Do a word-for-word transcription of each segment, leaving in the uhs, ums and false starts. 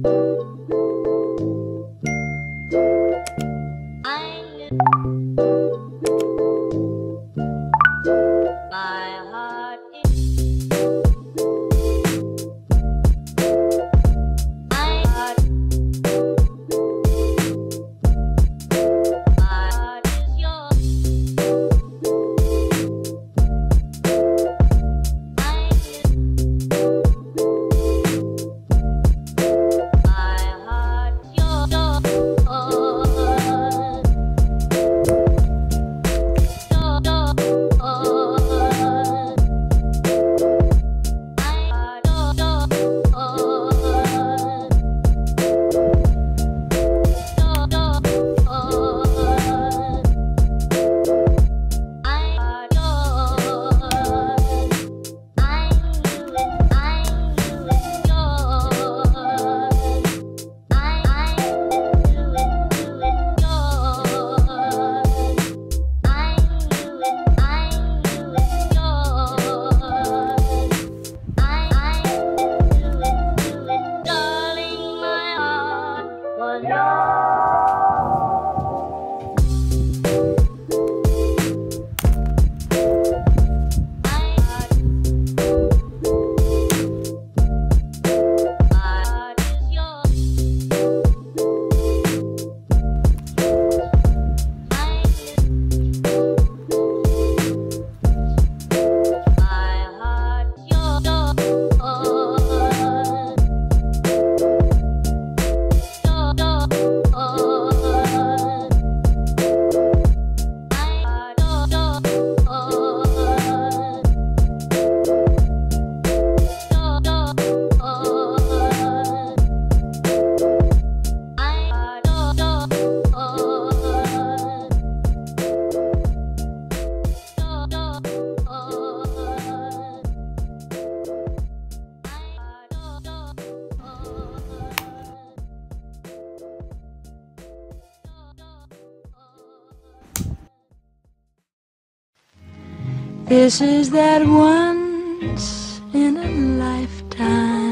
This is that once in a lifetime.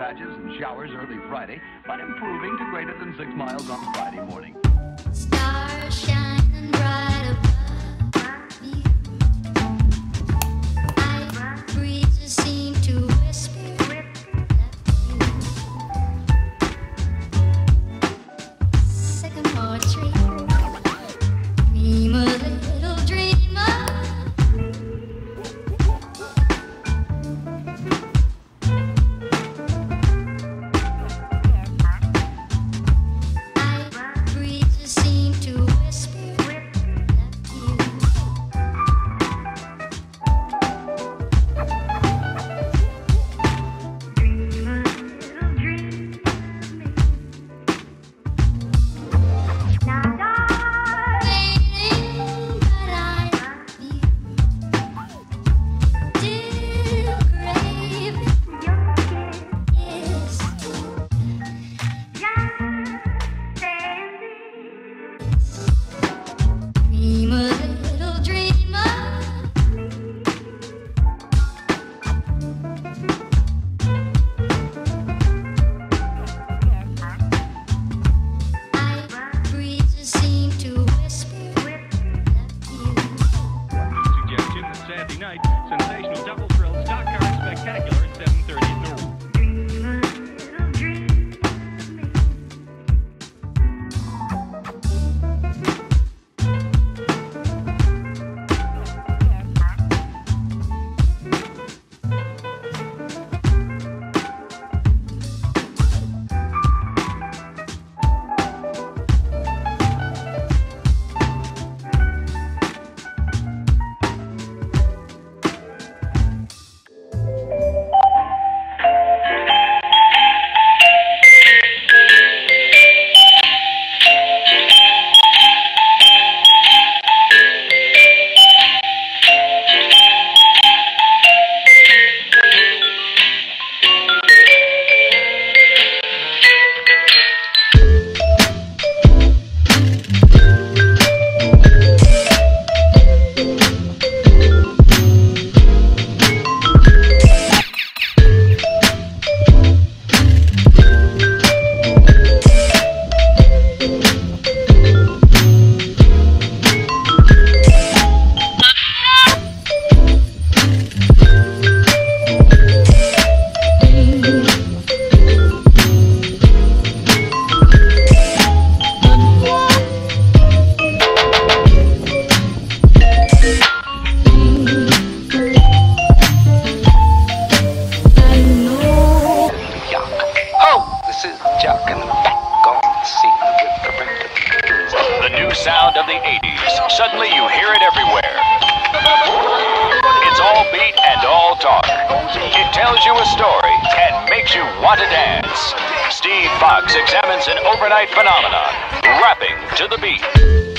patches and showers early Friday, but improving to greater than six miles on Friday morning. Stars shining bright above you. Night breezes seem to whisper sycamore tree. Dream a little dreamer. Night breezes seem to whisper that you. Dream a little dream of me. Now dark waiting, but I love you. Still craving your kiss. Just dancing. Dream a little dream of me. Night breezes seem to whisper that you. Suggestion that Saturday night, sensational double thrill stock car spectacular at seven thirty at Norwood. Dream a little dream of me. The new sound of the eighties. Suddenly you hear it everywhere. It's all beat and all talk. It tells you a story and makes you want to dance. Steve Fox examines an overnight phenomenon, rapping to the beat.